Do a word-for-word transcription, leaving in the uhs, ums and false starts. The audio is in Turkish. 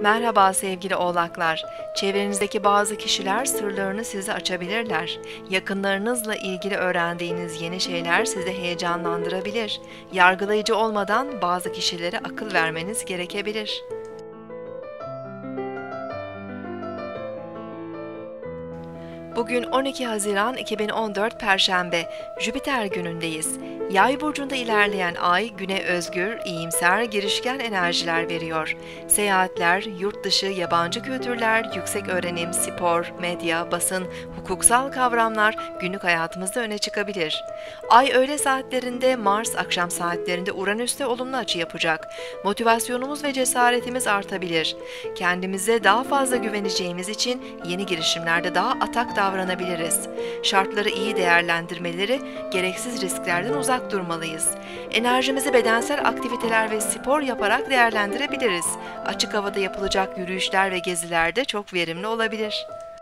Merhaba sevgili oğlaklar. Çevrenizdeki bazı kişiler sırlarını size açabilirler. Yakınlarınızla ilgili öğrendiğiniz yeni şeyler sizi heyecanlandırabilir. Yargılayıcı olmadan bazı kişilere akıl vermeniz gerekebilir. Bugün on iki Haziran iki bin on dört Perşembe, Jüpiter günündeyiz. Yay burcunda ilerleyen ay güne özgür, iyimser, girişken enerjiler veriyor. Seyahatler, yurt dışı, yabancı kültürler, yüksek öğrenim, spor, medya, basın, hukuksal kavramlar günlük hayatımızda öne çıkabilir. Ay öğle saatlerinde, Mars akşam saatlerinde Uranüs'te olumlu açı yapacak. Motivasyonumuz ve cesaretimiz artabilir. Kendimize daha fazla güveneceğimiz için yeni girişimlerde daha atak davranabiliriz. Şartları iyi değerlendirmeleri, gereksiz risklerden uzak durmalıyız. Enerjimizi bedensel aktiviteler ve spor yaparak değerlendirebiliriz. Açık havada yapılacak yürüyüşler ve geziler de çok verimli olabilir.